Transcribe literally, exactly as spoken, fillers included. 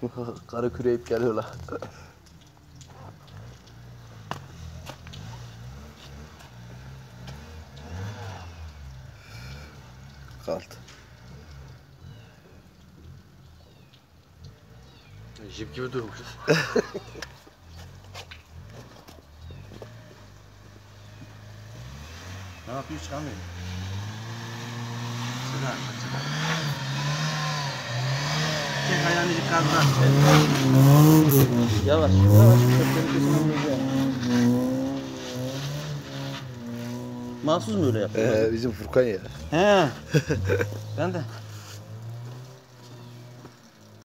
Karı küreyip geliyorlar. Kaldı. Jip gibi durmuşuz. Ne yapıyor çıkamıyor. Sıra, sıra. Çek ayağını yukarıdan. Yavaş, yavaş. Köpeklerin kesini vuracağım. Mahsus mu öyle yapıyor? Ee, bizim Furkan ya. He. Ben de.